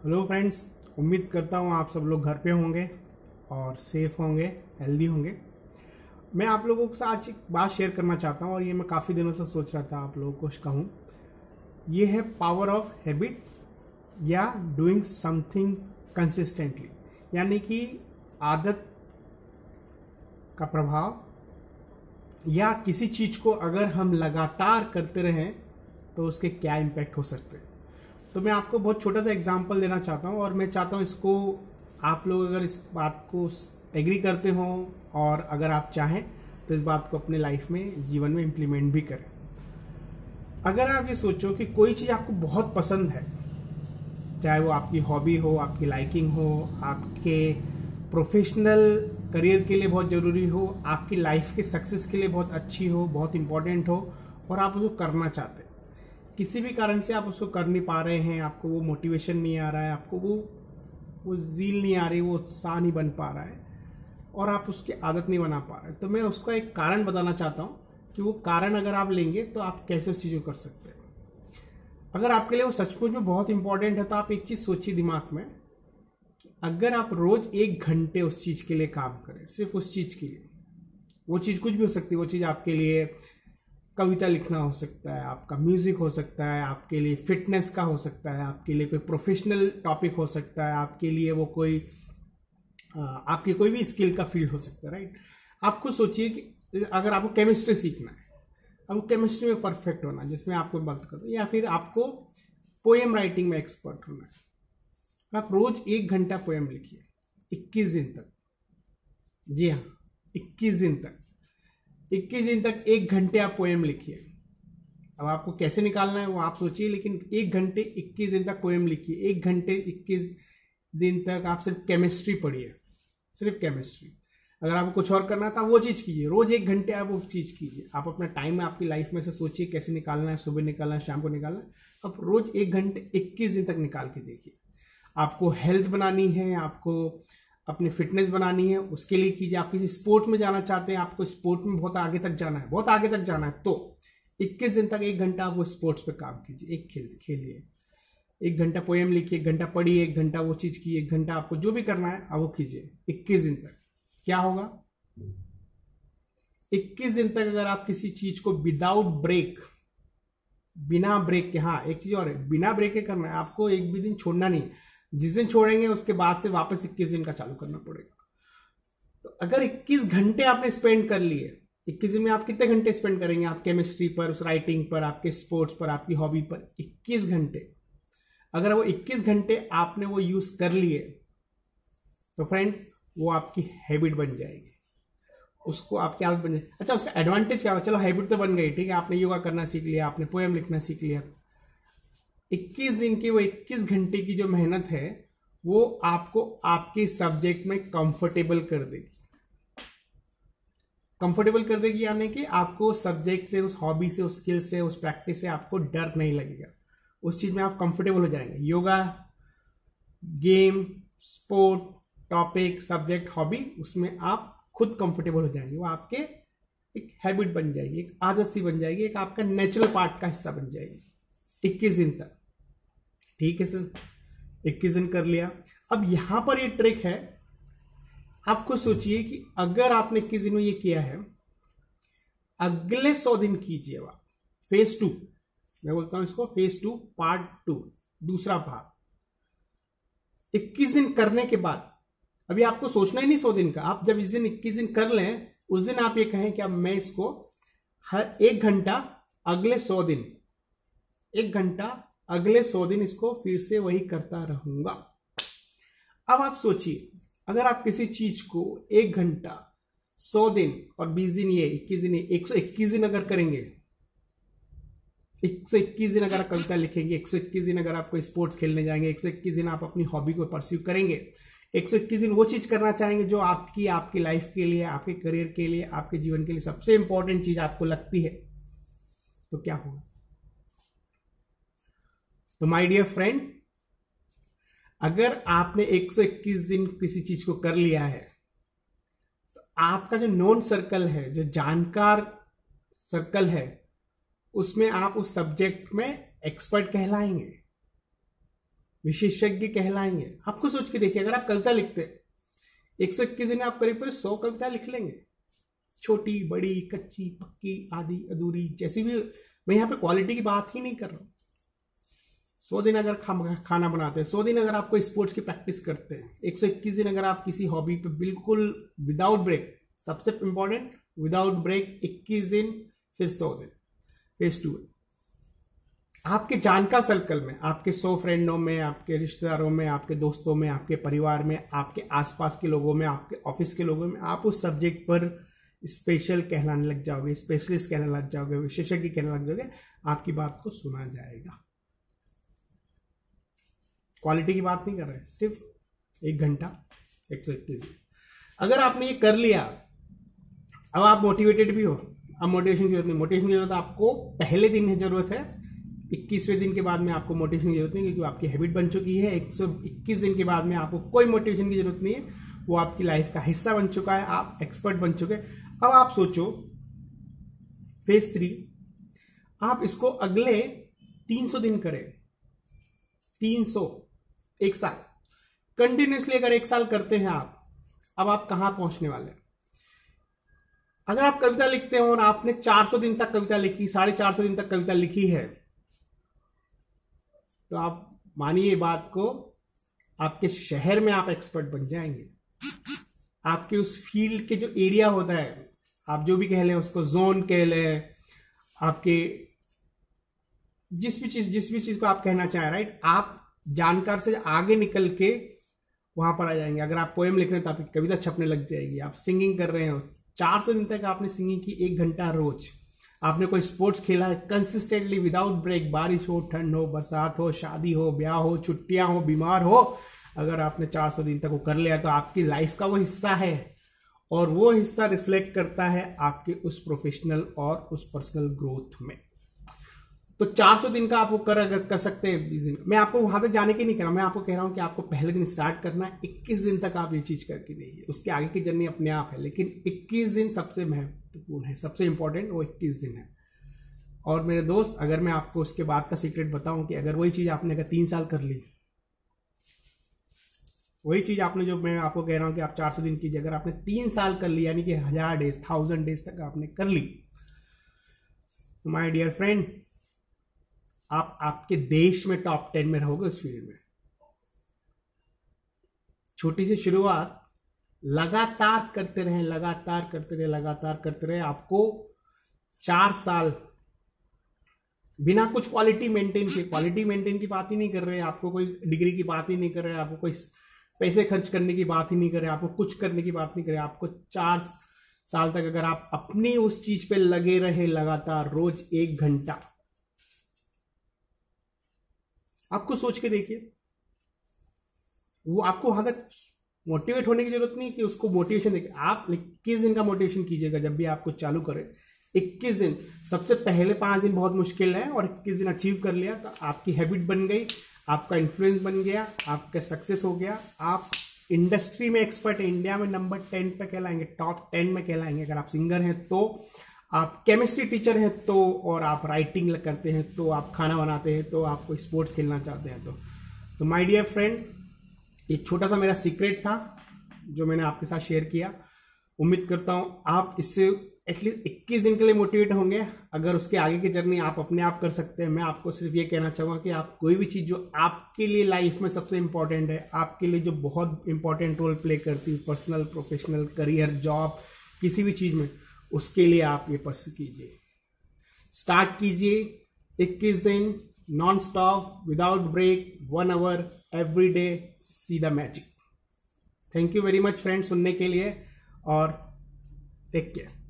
Hello friends, उम्मीद करता हूँ आप सब लोग घर पे होंगे और सेफ होंगे, हेल्दी होंगे। मैं आप लोगों के साथ आज एक बात शेयर करना चाहता हूँ और ये मैं काफ़ी दिनों से सोच रहा था आप लोगों को कहूँ। ये है पावर ऑफ हैबिट या डूइंग समथिंग कंसिस्टेंटली, यानी कि आदत का प्रभाव या किसी चीज़ को अगर हम लगातार करते रहें तो उसके क्या इम्पैक्ट हो सकते हैं। तो मैं आपको बहुत छोटा सा एग्जांपल देना चाहता हूँ और मैं चाहता हूँ इसको आप लोग अगर इस बात को एग्री करते हो और अगर आप चाहें तो इस बात को अपने लाइफ में, इस जीवन में इम्प्लीमेंट भी करें। अगर आप ये सोचो कि कोई चीज़ आपको बहुत पसंद है, चाहे वो आपकी हॉबी हो, आपकी लाइकिंग हो, आपके प्रोफेशनल करियर के लिए बहुत ज़रूरी हो, आपकी लाइफ के सक्सेस के लिए बहुत अच्छी हो, बहुत इंपॉर्टेंट हो और आप उसको करना चाहते हैं, किसी भी कारण से आप उसको कर नहीं पा रहे हैं, आपको वो मोटिवेशन नहीं आ रहा है, आपको वो ज़ील नहीं आ रही, वो उत्साह नहीं बन पा रहा है और आप उसकी आदत नहीं बना पा रहे, तो मैं उसका एक कारण बताना चाहता हूँ कि वो कारण अगर आप लेंगे तो आप कैसे उस चीज़ को कर सकते हैं। अगर आपके लिए वो सचमुच में बहुत इंपॉर्टेंट है तो आप एक चीज़ सोचिए दिमाग में कि अगर आप रोज 1 घंटे उस चीज़ के लिए काम करें, सिर्फ उस चीज़ के लिए, वो चीज़ कुछ भी हो सकती है, वो चीज़ आपके लिए कविता लिखना हो सकता है, आपका म्यूजिक हो सकता है, आपके लिए फिटनेस का हो सकता है, आपके लिए कोई प्रोफेशनल टॉपिक हो सकता है, आपके लिए वो कोई आपकी कोई भी स्किल का फील्ड हो सकता है, राइट। आप खुद सोचिए कि अगर आपको केमिस्ट्री सीखना है, आपको केमिस्ट्री में परफेक्ट होना है जिसमें आपको बात करो, या फिर आपको पोएम राइटिंग में एक्सपर्ट होना है, आप रोज 1 घंटा पोएम लिखिए 21 दिन तक। जी हाँ, 21 दिन तक, 21 दिन तक 1 घंटे आप पोएम लिखिए। अब आपको कैसे निकालना है वो आप सोचिए, लेकिन 1 घंटे 21 दिन तक पोएम लिखिए। 1 घंटे 21 दिन तक आप सिर्फ केमिस्ट्री पढ़िए, सिर्फ केमिस्ट्री। अगर आपको कुछ और करना था वो चीज़ कीजिए, रोज 1 घंटे आप वो चीज़ कीजिए। आप अपना टाइम आपकी लाइफ में से सोचिए कैसे निकालना है, सुबह निकालना है, शाम को निकालना है। आप रोज 1 घंटे 21 दिन तक निकाल के देखिए। आपको हेल्थ बनानी है, आपको अपनी फिटनेस बनानी है, उसके लिए कीजिए। आप किसी स्पोर्ट में जाना चाहते हैं, आपको स्पोर्ट में बहुत आगे तक जाना है, बहुत आगे तक जाना है, तो 21 दिन तक 1 घंटा आप वो स्पोर्ट्स पे काम कीजिए, एक खेलिए। 1 घंटा पोएम लिखिए, 1 घंटा पढ़िए, 1 घंटा वो चीज कीजिए, 1 घंटा आपको जो भी करना है आप वो कीजिए 21 दिन तक। क्या होगा 21 दिन तक अगर आप किसी चीज को विदाउट ब्रेक, बिना ब्रेक के, हाँ एक चीज और है, बिना ब्रेक के करना है, आपको एक भी दिन छोड़ना नहीं। जिस दिन छोड़ेंगे उसके बाद से वापस 21 दिन का चालू करना पड़ेगा। तो अगर 21 घंटे आपने स्पेंड कर लिए, 21 दिन में आप कितने घंटे स्पेंड करेंगे? आप केमिस्ट्री पर, उस राइटिंग पर, आपके स्पोर्ट्स पर, आपकी हॉबी पर 21 घंटे। अगर वो 21 घंटे आपने वो यूज कर लिए तो फ्रेंड्स वो आपकी हैबिट बन जाएगी, उसको आपकी आदत बन जाएगी। अच्छा, उसका एडवांटेज क्या होगा? चलो हैबिट तो बन गई, ठीक है, आपने योगा करना सीख लिया, आपने पोएम लिखना सीख लिया। 21 दिन की वो 21 घंटे की जो मेहनत है वो आपको आपके सब्जेक्ट में कंफर्टेबल कर देगी। कंफर्टेबल कर देगी यानी कि आपको सब्जेक्ट से, उस हॉबी से, उस स्किल से, उस प्रैक्टिस से आपको डर नहीं लगेगा। उस चीज में आप कंफर्टेबल हो जाएंगे। Yoga, game, sport, topic, subject, hobby, उसमें आप खुद कंफर्टेबल हो जाएंगे। वो आपके एक हैबिट बन जाएगी, एक आदत सी बन जाएगी, एक आपका नेचुरल पार्ट का हिस्सा बन जाएगी 21 दिन तक। ठीक है सर, 21 दिन कर लिया। अब यहां पर ये ट्रिक है, आपको सोचिए कि अगर आपने 21 दिन में ये किया है, अगले 100 दिन कीजिए आप फेज 2, मैं बोलता हूं इसको फेज 2 पार्ट 2, दूसरा भाग। 21 दिन करने के बाद अभी आपको सोचना ही नहीं 100 दिन का। आप जब इस दिन 21 दिन कर लें, उस दिन आप ये कहें कि अब मैं इसको हर 1 घंटा अगले 100 दिन, 1 घंटा अगले 100 दिन इसको फिर से वही करता रहूंगा। अब आप सोचिए, अगर आप किसी चीज को 1 घंटा 100 दिन और 20 दिन ये 21 दिन, 121 दिन अगर करेंगे, 121 दिन अगर आप कविता लिखेंगे, 121 दिन अगर आप कोई स्पोर्ट्स खेलने जाएंगे, 121 दिन आप अपनी हॉबी को परस्यू करेंगे, 121 दिन वो चीज करना चाहेंगे जो आपकी लाइफ के लिए, आपके करियर के लिए, आपके जीवन के लिए सबसे इंपॉर्टेंट चीज आपको लगती है, तो क्या होगा? तो माय डियर फ्रेंड, अगर आपने 121 दिन किसी चीज को कर लिया है तो आपका जो नोन सर्कल है, जो जानकार सर्कल है, उसमें आप उस सब्जेक्ट में एक्सपर्ट कहलाएंगे। विशेषज्ञ कहलाएंगे। आपको सोच के देखिए, अगर आप कविता लिखते 121 दिन आप करीब 100 कविता लिख लेंगे, छोटी बड़ी कच्ची पक्की आधी अधूरी जैसी भी। मैं यहाँ पे क्वालिटी की बात ही नहीं कर रहा हूँ। 100 दिन अगर खाना बनाते हैं, 100 दिन अगर आप कोई स्पोर्ट्स की प्रैक्टिस करते हैं, 121 दिन अगर आप किसी हॉबी पे बिल्कुल विदाउट ब्रेक, सबसे इंपॉर्टेंट विदाउट ब्रेक 21 दिन, फिर 100 दिन, फेज 2। आपके जानकार सर्कल में, आपके 100 फ्रेंडों में, आपके रिश्तेदारों में, आपके दोस्तों में, आपके परिवार में, आपके आसपास के लोगों में, आपके ऑफिस के लोगों में, आप उस सब्जेक्ट पर स्पेशल कहलाने लग जाओगे, स्पेशलिस्ट कहने लग जाओगे, विशेषज्ञ कहने लग जाओगे। आपकी बात को सुना जाएगा। क्वालिटी की बात नहीं कर रहे, सिर्फ 1 घंटा 121 दिन। अगर आपने ये कर लिया, अब आप मोटिवेटेड भी हो। अब मोटिवेशन की जरूरत नहीं, मोटिवेशन की जरूरत आपको पहले दिन की जरूरत है। 21वें दिन के बाद में आपको मोटिवेशन की जरूरत नहीं, क्योंकि आपकी हैबिट बन चुकी है। 121 दिन के बाद में आपको कोई मोटिवेशन की जरूरत नहीं है, वो आपकी लाइफ का हिस्सा बन चुका है, आप एक्सपर्ट बन चुके। अब आप सोचो फेज 3, आप इसको अगले 300 दिन करें, 300, 1 साल कंटिन्यूसली अगर 1 साल करते हैं आप, अब आप कहां पहुंचने वाले हैं? अगर आप कविता लिखते हो और आपने 400 दिन तक कविता लिखी, 450 दिन तक कविता लिखी है, तो आप मानिए बात को, आपके शहर में आप एक्सपर्ट बन जाएंगे। आपके उस फील्ड के जो एरिया होता है, आप जो भी कह लें उसको, जोन कह लें, आपके जिस भी चीज को आप कहना चाहें, राइट, आप जानकार से आगे निकल के वहां पर आ जाएंगे। अगर आप पोएम लिख रहे हैं तो आपकी कविता छपने लग जाएगी। आप सिंगिंग कर रहे हो, 400 दिन तक आपने सिंगिंग की 1 घंटा रोज। आपने कोई स्पोर्ट्स खेला है कंसिस्टेंटली विदाउट ब्रेक, बारिश हो, ठंड हो, बरसात हो, शादी हो, ब्याह हो, छुट्टियां हो, बीमार हो, अगर आपने 400 दिन तक वो कर लिया तो आपकी लाइफ का वो हिस्सा है, और वो हिस्सा रिफ्लेक्ट करता है आपके उस प्रोफेशनल और उस पर्सनल ग्रोथ में। तो 400 दिन का आप वो कर सकते हैं 20 दिन। मैं आपको वहां तक जाने के नहीं कह रहा हूं, मैं आपको कह रहा हूं कि आपको पहले दिन स्टार्ट करना है, 21 दिन तक आप ये चीज करके देखिए। उसके आगे की जर्नी अपने आप है, लेकिन 21 दिन सबसे महत्वपूर्ण है, सबसे इंपॉर्टेंट वो 21 दिन है। और मेरे दोस्त, अगर मैं आपको उसके बाद का सीक्रेट बताऊं कि अगर वही चीज आपने अगर 3 साल कर ली, वही चीज आपने, जो मैं आपको कह रहा हूं कि आप 400 दिन कीजिए, अगर आपने 3 साल कर ली, यानी कि 1000 डेज, 1000 डेज तक आपने कर ली, तो माय डियर फ्रेंड, आप आपके देश में टॉप 10 में रहोगे उस फील्ड में। छोटी सी शुरुआत लगातार करते रहे, लगातार करते रहे, लगातार करते रहे। आपको 4 साल बिना कुछ क्वालिटी मेंटेन की बात ही नहीं कर रहे, आपको कोई डिग्री की बात ही नहीं कर रहे, आपको कोई पैसे खर्च करने की बात ही नहीं कर रहे, आपको कुछ करने की बात नहीं कर रहे। आपको 4 साल तक अगर आप अपनी उस चीज पे लगे रहे लगातार, रोज 1 घंटा, आपको सोच के देखिए, वो आपको वहां तक मोटिवेट होने की जरूरत नहीं कि उसको मोटिवेशन देखिए। आप 21 दिन का मोटिवेशन कीजिएगा जब भी आपको चालू करें। 21 दिन, सबसे पहले 5 दिन बहुत मुश्किल है, और 21 दिन अचीव कर लिया तो आपकी हैबिट बन गई, आपका इन्फ्लुएंस बन गया, आपका सक्सेस हो गया। आप इंडस्ट्री में एक्सपर्ट है, इंडिया में नंबर 10 पे कहलाएंगे, टॉप 10 में कहलाएंगे। अगर आप सिंगर हैं तो, आप केमिस्ट्री टीचर हैं तो, और आप राइटिंग करते हैं तो, आप खाना बनाते हैं तो, आप कोई स्पोर्ट्स खेलना चाहते हैं तो माय डियर फ्रेंड, ये छोटा सा मेरा सीक्रेट था जो मैंने आपके साथ शेयर किया। उम्मीद करता हूं आप इससे एटलीस्ट 21 दिन के लिए मोटिवेट होंगे। अगर उसके आगे की जर्नी आप अपने आप कर सकते हैं। मैं आपको सिर्फ ये कहना चाहूंगा कि आप कोई भी चीज जो आपके लिए लाइफ में सबसे इंपॉर्टेंट है, आपके लिए जो बहुत इंपॉर्टेंट रोल प्ले करती है, पर्सनल, प्रोफेशनल, करियर, जॉब, किसी भी चीज में, उसके लिए आप ये परस्यू कीजिए। स्टार्ट कीजिए 21 दिन non stop, without break, 1 hour every day, see the magic. Thank you very much friends सुनने के लिए, और टेक केयर।